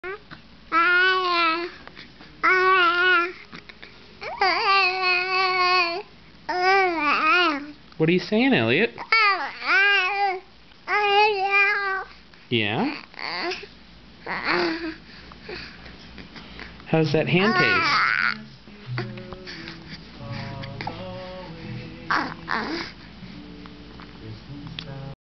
What are you saying, Elliot? Yeah? How does that hand taste?